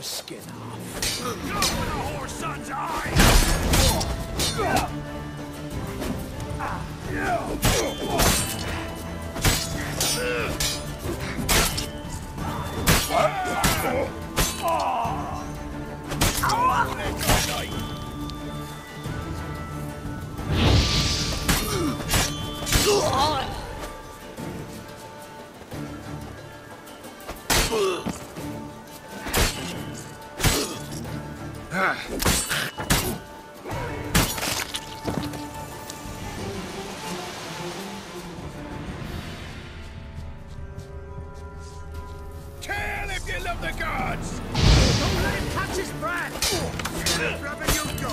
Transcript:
skin off. Go for the whore son's eye! Kill if you love the gods! Don't let him catch his breath! Grabbing your